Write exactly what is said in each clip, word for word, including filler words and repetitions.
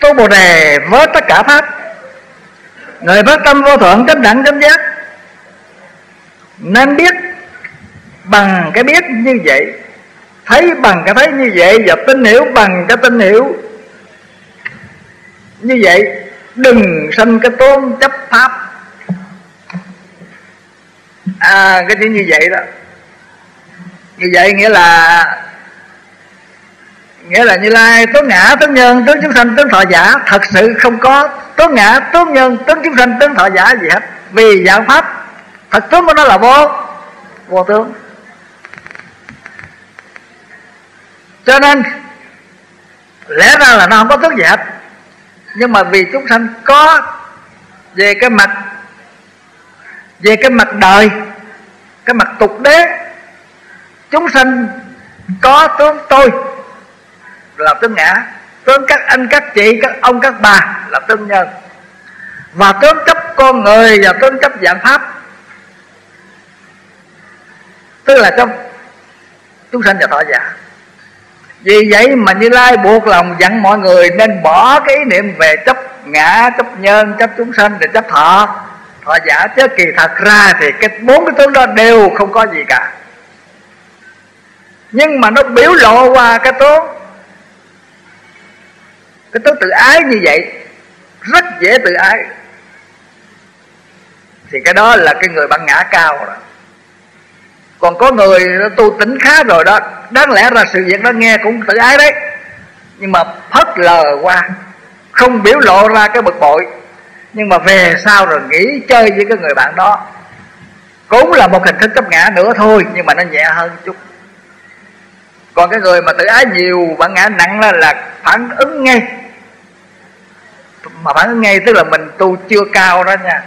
tu Bồ Đề với tất cả pháp. Người phát tâm vô thượng chánh đẳng chánh giác nên biết bằng cái biết như vậy, thấy bằng cái thấy như vậy, và tin hiểu bằng cái tin hiểu như vậy. Đừng sanh cái tôn chấp pháp. À, cái chữ như vậy đó, như vậy nghĩa là nghĩa là Như Lai tướng ngã tướng nhân tướng chúng sanh tướng thọ giả thật sự không có tướng ngã tướng nhân tướng chúng sanh tướng thọ giả gì hết, vì dạng pháp thật tướng của nó là vô vô tướng. Cho nên lẽ ra là nó không có tướng gì hết, nhưng mà vì chúng sanh có về cái mặt về cái mặt đời, cái mặt tục đế, chúng sanh có tướng tôi là tướng ngã, tướng các anh các chị các ông các bà là tướng nhân, và tướng chấp con người và tướng chấp dạng pháp, tức là trong chúng sanh và thọ giả. Vì vậy mà Như Lai buộc lòng dặn mọi người nên bỏ cái ý niệm về chấp ngã, chấp nhân, chấp chúng sanh để chấp thọ thọ giả, chứ kỳ thật ra thì cái bốn cái tướng đó đều không có gì cả, nhưng mà nó biểu lộ qua cái tướng cái tướng tự ái như vậy, rất dễ tự ái, thì cái đó là cái người bản ngã cao đó. Còn có người tu tỉnh khá rồi đó, đáng lẽ ra sự việc đó nghe cũng tự ái đấy, nhưng mà phớt lờ qua, không biểu lộ ra cái bực bội, nhưng mà về sau rồi nghĩ chơi với cái người bạn đó, cũng là một hình thức chấp ngã nữa thôi, nhưng mà nó nhẹ hơn chút. Còn cái người mà tự ái nhiều, bản ngã nặng là, là phản ứng ngay. Mà phản ứng ngay tức là mình tu chưa cao đó nha.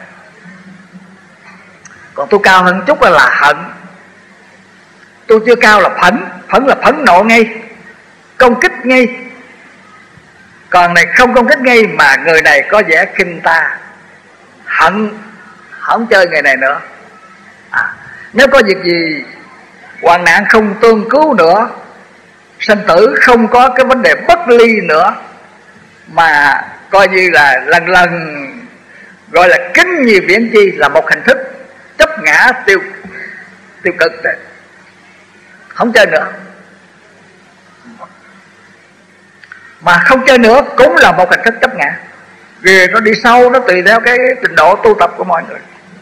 Còn tu cao hơn chút là, là hận. Tu chưa cao là phẫn, phẫn là phẫn nộ ngay, công kích ngay. Còn này không công kích ngay, mà người này có vẻ khinh ta, hận, không chơi người này nữa. À, nếu có việc gì hoạn nạn không tương cứu nữa, sanh tử không có cái vấn đề bất ly nữa, mà coi như là lần lần gọi là kính nhi viễn chi, là một hình thức chấp ngã tiêu tiêu cực đấy, không chơi nữa. Mà không chơi nữa cũng là một hình thức chấp ngã, vì nó đi sâu, nó tùy theo cái trình độ tu tập của mọi người.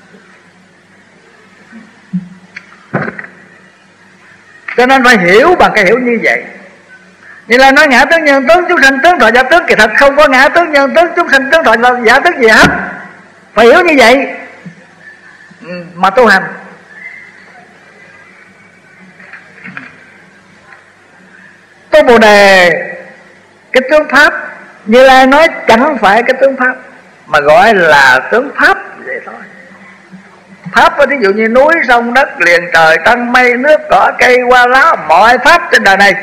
Cho nên phải hiểu bằng cái hiểu như vậy. Như là nói ngã tướng nhân tướng chúng sanh tướng thọ giả tướng, kỳ thật không có ngã tướng nhân tướng chúng sanh tướng thọ giả tướng gì hết. Phải hiểu như vậy mà tu hành. Tu Bồ Đề cái tướng pháp, Như Lai nói chẳng phải cái tướng pháp, mà gọi là tướng pháp vậy thôi. Pháp ví dụ như núi sông đất liền trời trăng mây nước cỏ cây hoa lá, mọi pháp trên đời này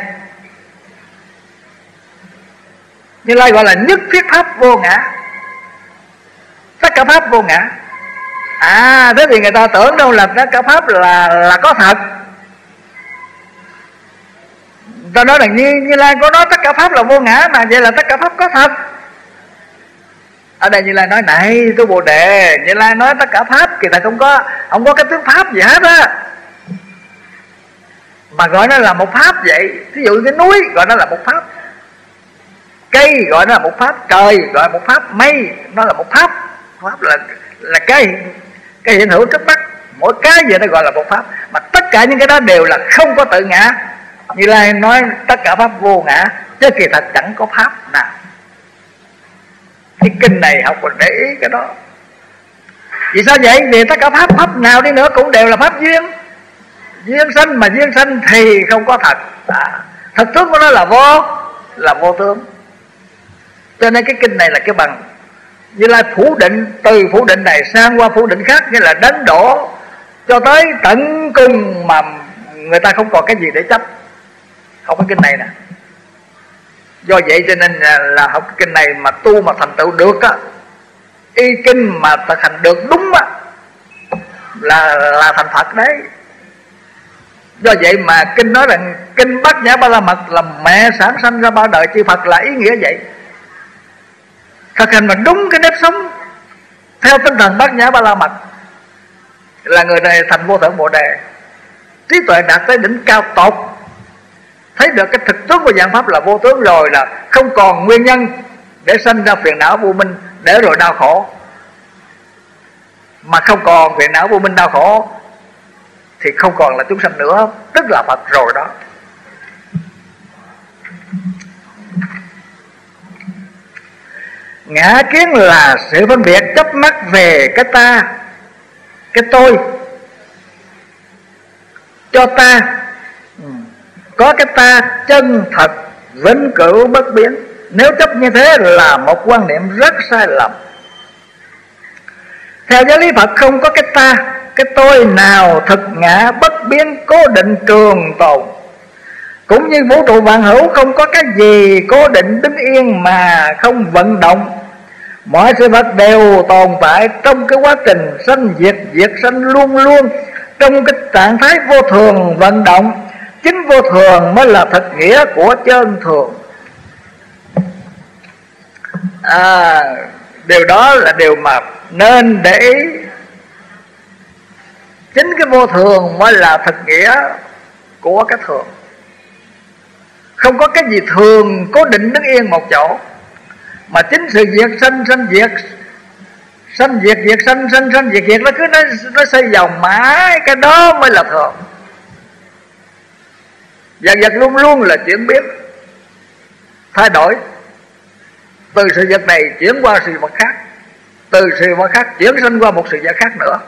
Như Lai gọi là nhất thiết pháp vô ngã, tất cả pháp vô ngã. À thế thì người ta tưởng đâu là tất cả pháp là là có thật. Ta nói là như, Như Lai có nói tất cả pháp là vô ngã, mà vậy là tất cả pháp có thật. Ở đây Như Lai nói này tu Bồ Đề, Như Lai nói tất cả pháp thì ta không có không có cái tướng pháp gì hết á, mà gọi nó là một pháp vậy. Ví dụ cái núi gọi nó là một pháp, cây gọi nó là một pháp, trời gọi là một pháp, mây nó là một pháp. Pháp là là cái cái hiện hữu trước mắt, mỗi cái gì nó gọi là một pháp, mà tất cả những cái đó đều là không có tự ngã. Như Lai nói tất cả pháp vô ngã, chứ kỳ thật chẳng có pháp nào. Cái kinh này học còn để ý cái đó. Vì sao vậy? Vì tất cả pháp, pháp nào đi nữa cũng đều là pháp duyên, duyên sanh, mà duyên sanh thì không có thật. À, thật tướng của nó là vô, là vô tướng. Cho nên cái kinh này là cái bằng Như Lai phủ định, từ phủ định này sang qua phủ định khác, nghĩa là đánh đổ cho tới tận cùng mà người ta không còn cái gì để chấp. Học cái kinh này nè. Do vậy cho nên là, là học cái kinh này mà tu mà thành tựu được á, y kinh mà thực hành được đúng á, là là thành Phật đấy. Do vậy mà kinh nói rằng kinh Bát Nhã Ba La Mật là mẹ sản sanh ra ba đời chư Phật, là ý nghĩa vậy. thực hành mà đúng cái nếp sống theo tinh thần Bát Nhã Ba La Mật là người này thành vô thượng Bồ Đề, trí tuệ đạt tới đỉnh cao tột, thấy được cái thực tướng của dạng pháp là vô tướng rồi, là không còn nguyên nhân để sanh ra phiền não vô minh, để rồi đau khổ. Mà không còn phiền não vô minh đau khổ thì không còn là chúng sanh nữa, tức là Phật rồi đó. Ngã kiến là sự phân biệt chấp mắc về cái ta, cái tôi, cho ta có cái ta chân thật vĩnh cửu bất biến. Nếu chấp như thế là một quan niệm rất sai lầm. Theo giáo lý Phật không có cái ta, cái tôi nào thực ngã bất biến cố định trường tồn. Cũng như vũ trụ vạn hữu không có cái gì cố định đứng yên mà không vận động. Mọi sự vật đều tồn tại trong cái quá trình sanh diệt, diệt sanh luôn luôn trong cái trạng thái vô thường vận động. Chính vô thường mới là thực nghĩa của chân thường. À, điều đó là điều mà nên để ý. Chính cái vô thường mới là thực nghĩa của cái thường. Không có cái gì thường cố định đứng yên một chỗ, mà chính sự diệt sanh sanh diệt, sanh diệt diệt sanh sanh sanh diệt diệt, nó cứ nó, nó xoay vòng mãi. Cái đó mới là thường. Vật vật luôn luôn là chuyển biến, thay đổi, từ sự vật này chuyển qua sự vật khác, từ sự vật khác chuyển sinh qua một sự vật khác nữa.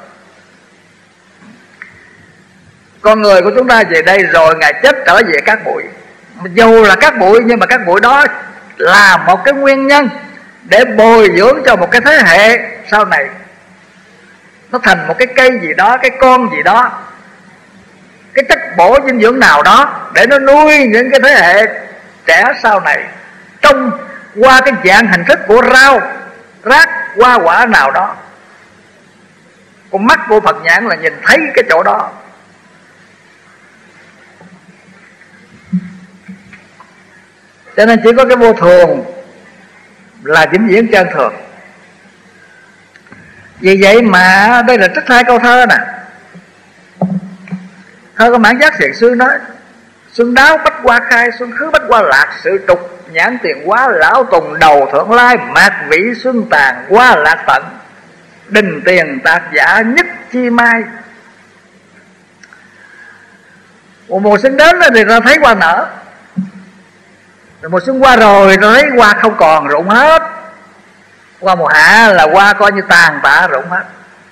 Con người của chúng ta về đây rồi Ngài chết trở về cát bụi. Dù là cát bụi nhưng mà cát bụi đó là một cái nguyên nhân để bồi dưỡng cho một cái thế hệ sau này nó thành một cái cây gì đó, cái con gì đó, cái chất bổ dinh dưỡng nào đó để nó nuôi những cái thế hệ trẻ sau này trong qua cái dạng hình thức của rau, rác, hoa quả nào đó. Con mắt của Phật nhãn là nhìn thấy cái chỗ đó. Cho nên chỉ có cái vô thường là vĩnh viễn chân thường. Vì vậy mà đây là trích hai câu thơ nè. Thơ có Mãn Giác Xiển Sư nói: xuân đáo bách hoa khai, xuân khứ bách hoa lạc, sự trục nhãn tiền quá, lão tùng đầu thượng lai, mạc vĩ xuân tàn hoa lạc tận, đình tiền tạc giả nhất chi mai. Một mùa xuân đến thì ta thấy hoa nở, rồi mùa xuân qua rồi ta thấy hoa không còn, rụng hết. Qua mùa hạ là hoa coi như tàn tạ rụng hết.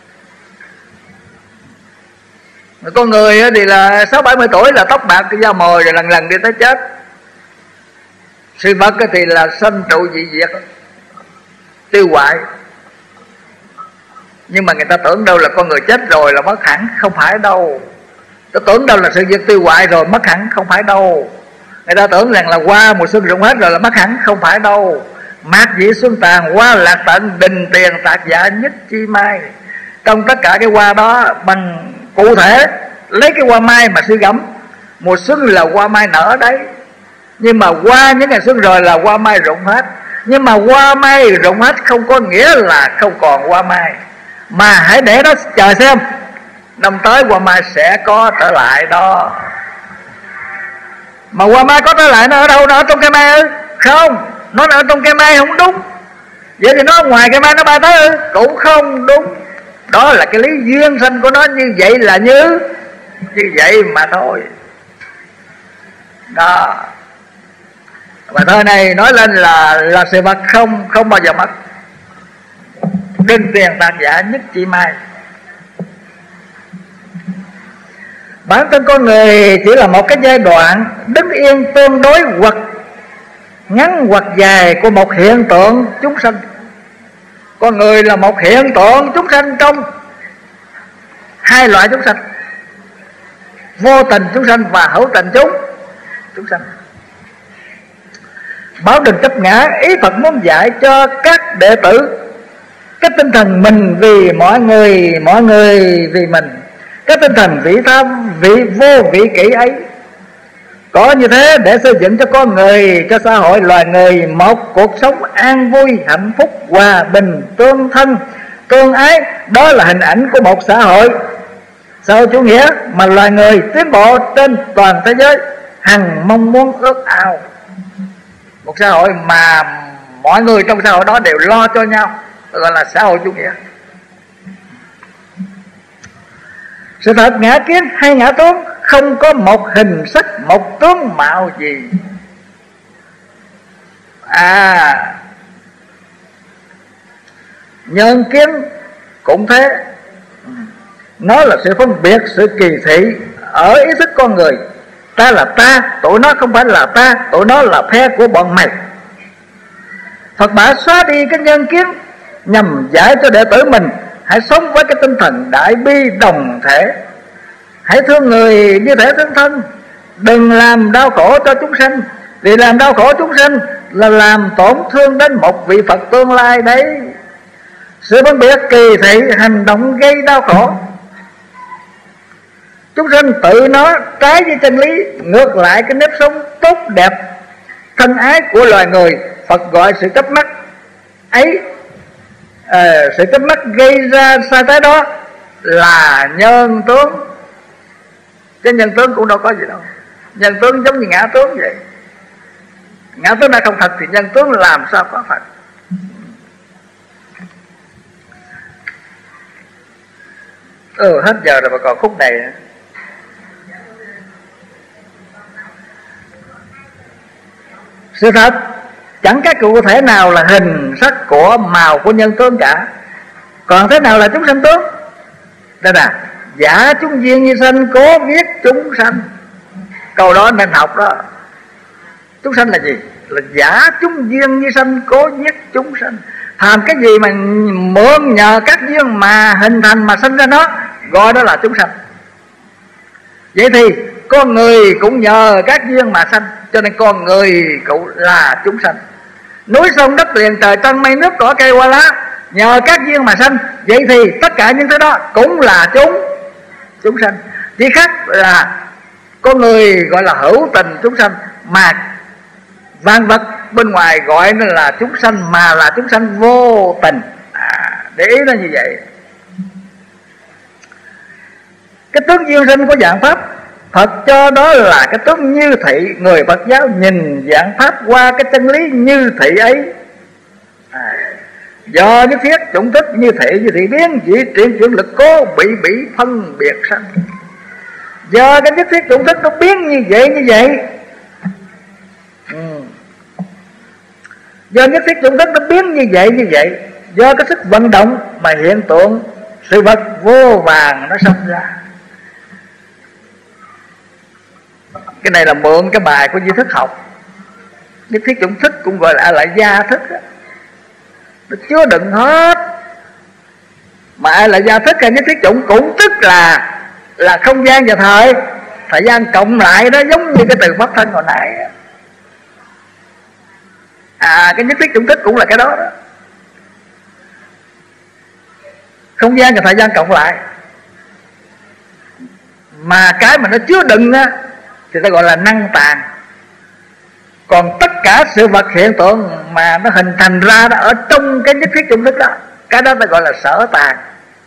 Con người thì là sáu bảy mươi tuổi là tóc bạc da mồi, rồi lần lần đi tới chết. Sự vật thì là sanh trụ dị diệt, tiêu hoại. Nhưng mà người ta tưởng đâu là con người chết rồi là mất hẳn, không phải đâu. Ta tưởng đâu là sự việc tiêu hoại rồi mất hẳn, không phải đâu. Người ta tưởng rằng là qua mùa xuân rụng hết rồi là mất hẳn, không phải đâu. Mạc dĩ xuân tàn hoa lạc tận, đình tiền tạc giả nhất chi mai. Trong tất cả cái hoa đó, bằng cụ thể lấy cái hoa mai mà suy gẫm, mùa xuân là hoa mai nở đấy, nhưng mà qua những ngày xuân rồi là hoa mai rụng hết. Nhưng mà hoa mai rụng hết không có nghĩa là không còn hoa mai, mà hãy để đó chờ xem, năm tới hoa mai sẽ có trở lại đó. Mà hoa mai có trở lại nó ở đâu? Nó ở trong cây mai ư? Không, nó ở trong cây mai không đúng. Vậy thì nó ngoài cây mai nó bay tới ư? Cũng không đúng. Đó là cái lý duyên sanh của nó như vậy, là như như vậy mà thôi. Đó. Và thơ này nói lên là là sự vật không không bao giờ mất. Đừng tiền tạc giả nhất chi mai. Bản thân con người chỉ là một cái giai đoạn đứng yên tương đối hoặc ngắn hoặc dài của một hiện tượng chúng sanh. Con người là một hiện tượng chúng sanh trong hai loại chúng sanh: vô tình chúng sanh và hữu tình chúng chúng sanh. Bảo đừng chấp ngã, ý Phật muốn dạy cho các đệ tử cái tinh thần mình vì mọi người, mọi người vì mình. Cái tinh thần vị tham, vị vô vị kỷ ấy Có như thế để xây dựng cho con người, cho xã hội loài người một cuộc sống an vui, hạnh phúc, hòa bình, tương thân, tương ái. Đó là hình ảnh của một xã hội xã hội chủ nghĩa mà loài người tiến bộ trên toàn thế giới hằng mong muốn ước ao. Một xã hội mà mọi người trong xã hội đó đều lo cho nhau, gọi là xã hội chủ nghĩa. Sự thật ngã kiến hay ngã tướng không có một hình sắc, một tướng mạo gì. À, nhân kiến cũng thế. Nó là sự phân biệt, sự kỳ thị ở ý thức con người. Ta là ta, tụi nó không phải là ta, tụi nó là phe của bọn mày. Phật bảo xóa đi cái nhân kiến nhằm giải cho đệ tử mình hãy sống với cái tinh thần đại bi đồng thể. Hãy thương người như thể thương thân, đừng làm đau khổ cho chúng sanh, vì làm đau khổ chúng sanh là làm tổn thương đến một vị Phật tương lai đấy. Sự phân biệt kỳ thị hành động gây đau khổ. Chúng sanh tự nó trái với chân lý, ngược lại cái nếp sống tốt đẹp thân ái của loài người. Phật gọi sự chấp mắc ấy, à, sự chấp mắc gây ra sai trái đó là nhân tướng. Chứ nhân tướng cũng đâu có gì đâu. Nhân tướng giống như ngã tướng vậy. Ngã tướng đã không thật thì nhân tướng làm sao có thật. Ừ, hết giờ rồi mà còn khúc này nữa. Sự thật chẳng cái cụ thể nào là hình sắc của màu của nhân tướng cả. Còn thế nào là chúng sanh tướng? Đây nè, giả chúng duyên như sanh, cố viết chúng sanh. Câu đó nên học đó. Chúng sanh là gì? Là giả chúng duyên như sanh, cố viết chúng sanh. Làm cái gì mà mượn nhờ các duyên mà hình thành mà sinh ra nó, gọi đó là chúng sanh. Vậy thì con người cũng nhờ các duyên mà sanh, cho nên con người cũng là chúng sanh. Núi sông đất liền trời trăng mây nước cỏ cây hoa lá nhờ các duyên mà sanh. Vậy thì tất cả những thứ đó cũng là chúng chúng sanh. Chỉ khác là con người gọi là hữu tình chúng sanh, mà vạn vật bên ngoài gọi nó là chúng sanh, mà là chúng sanh vô tình. À, để ý nó như vậy. Cái tướng duyên sinh của dạng pháp, Phật cho đó là cái tướng như thị. Người Phật giáo nhìn dạng pháp qua cái chân lý như thị ấy. À, do nhất thiết chủng thức như thị, như thị biến dị triển chuyển lực cố bị bị phân biệt sanh. Do cái nhất thiết chủng thức nó biến như vậy như vậy. Ừ. Do nhất thiết chủng thức nó biến như vậy như vậy. Do cái sức vận động mà hiện tượng sự vật vô vàng nó sinh ra. Cái này là mượn cái bài của Di Thức học. Nhất thiết chủng thức cũng gọi là lại gia thức đó. Nó chứa đựng hết. Mà ai là gia thức hay nhất thiết chủng cũng tức là là không gian và thời thời gian cộng lại đó, giống như cái từ pháp thân hồi nãy. À, cái nhất thiết chủng thức cũng là cái đó đó. Không gian và thời gian cộng lại. Mà cái mà nó chứa đựng á thì ta gọi là năng tàng. Còn tất cả sự vật hiện tượng mà nó hình thành ra đó ở trong cái nhất thiết chủng thức đó, cái đó ta gọi là sở tàng.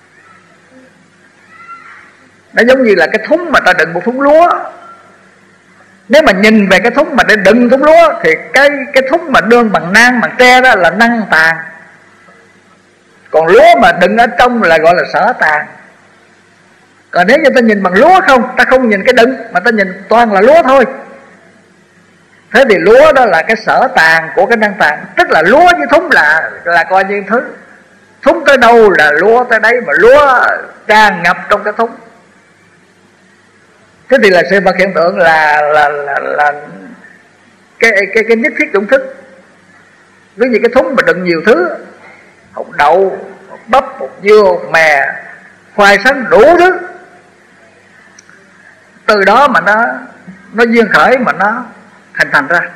Nó giống như là cái thúng mà ta đựng một thúng lúa. Nếu mà nhìn về cái thúng mà để đựng thúng lúa thì cái cái thúng mà đương bằng nang bằng tre đó là năng tàng. Còn lúa mà đựng ở trong là gọi là sở tàng. Còn nếu như ta nhìn bằng lúa không, ta không nhìn cái đựng mà ta nhìn toàn là lúa thôi, thế thì lúa đó là cái sở tàng của cái năng tàng. Tức là lúa với thúng là là coi như thứ. Thúng tới đâu là lúa tới đấy, mà lúa tràn ngập trong cái thúng. Thế thì là sự vật hiện tượng là là là, là cái cái cái nhất thiết chủng thức. Ví như cái thúng mà đựng nhiều thứ, hột đậu, hột bắp, hột dưa, hột mè, khoai sắn, đủ thứ. Từ đó mà nó nó duyên khởi mà nó hình thành ra.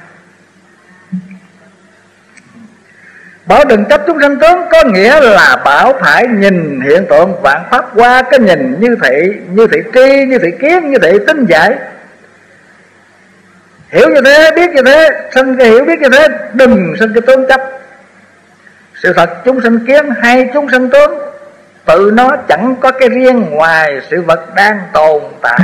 Bảo đừng chấp chúng sanh tướng có nghĩa là bảo phải nhìn hiện tượng vạn pháp qua cái nhìn như thị, như thị tri, như thị kiến, như thị tinh giải. Hiểu như thế, biết như thế, sinh cái hiểu biết như thế, đừng sinh cái tướng chấp. Sự thật chúng sinh kiến hay chúng sinh tướng, tự nó chẳng có cái riêng ngoài sự vật đang tồn tại.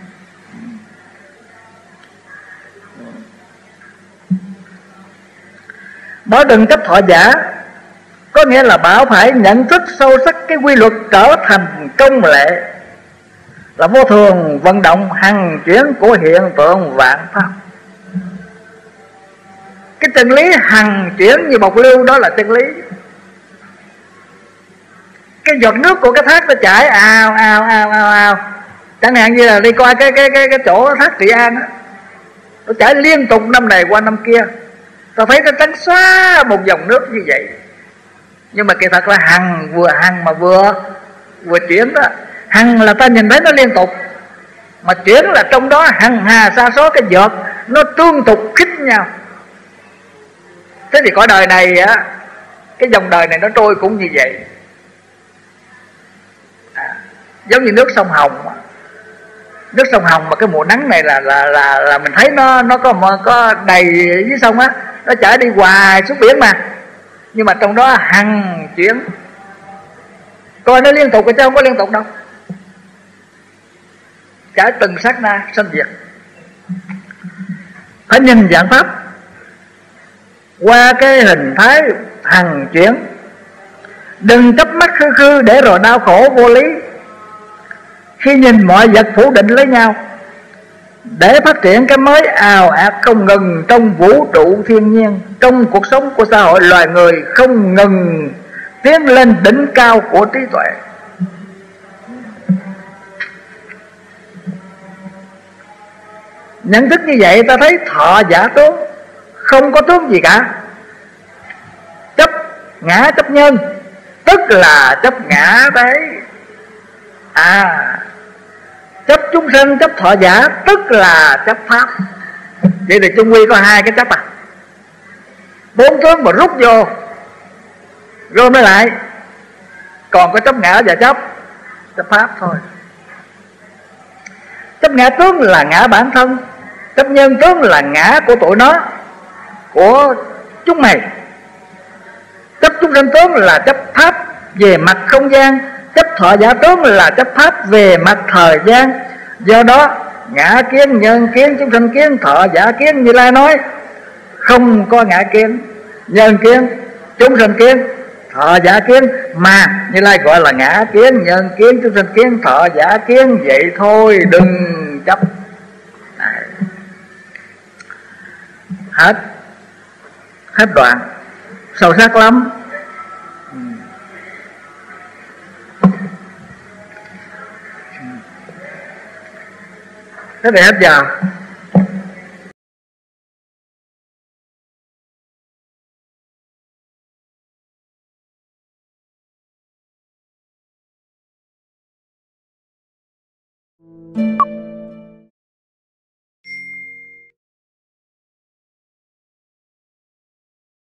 Nói đừng chấp thọ giả, có nghĩa là bảo phải nhận thức sâu sắc cái quy luật trở thành công lệ, là vô thường vận động hằng chuyển của hiện tượng vạn pháp. Cái chân lý hằng chuyển như bọc lưu đó là chân lý. Cái giọt nước của cái thác nó chảy ào ào ào ào ào, chẳng hạn như là đi qua cái cái cái cái chỗ thác Trị An á, nó chảy liên tục năm này qua năm kia, ta thấy nó trắng xóa một dòng nước như vậy. Nhưng mà kỳ thật là hằng, vừa hằng mà vừa vừa chuyển đó. Hằng là ta nhìn thấy nó liên tục, mà chuyển là trong đó hằng hà sa số cái giọt nó tương tục khích nhau. Thế thì cõi đời này á, cái dòng đời này nó trôi cũng như vậy. À, giống như nước sông Hồng. Nước sông Hồng mà cái mùa nắng này là là là là mình thấy nó nó có có đầy dưới sông á, nó chảy đi hoài xuống biển mà. Nhưng mà trong đó hằng chuyển, coi nó liên tục chứ không có liên tục đâu, chảy từng sát na sanh diệt. Phải nhìn dạng pháp qua cái hình thái hằng chuyển, đừng chấp mắt khư khư để rồi đau khổ vô lý. Khi nhìn mọi vật phủ định lấy nhau, để phát triển cái mới ào ạt không ngừng trong vũ trụ thiên nhiên, trong cuộc sống của xã hội loài người không ngừng tiến lên đỉnh cao của trí tuệ. Nhận thức như vậy ta thấy thọ giả tướng, không có tướng gì cả. Chấp ngã chấp nhân, tức là chấp ngã đấy. À, chấp chúng sinh, chấp thọ giả, tức là chấp pháp. Vậy thì chung quy có hai cái chấp à. Bốn tướng mà rút vô rồi mới lại còn có chấp ngã và chấp chấp pháp thôi. Chấp ngã tướng là ngã bản thân, chấp nhân tướng là ngã của tụi nó, của chúng mày. Chấp chúng sinh tướng là chấp pháp về mặt không gian, chấp thọ giả tướng là chấp pháp về mặt thời gian. Do đó ngã kiến, nhân kiến, chúng sinh kiến, thọ giả kiến, Như Lai nói không có ngã kiến, nhân kiến, chúng sinh kiến, thọ giả kiến, mà Như Lai gọi là ngã kiến, nhân kiến, chúng sinh kiến, thọ giả kiến. Vậy thôi, đừng chấp. Này. Hết Hết đoạn, sâu sắc lắm. Thế thì hết giờ. Thank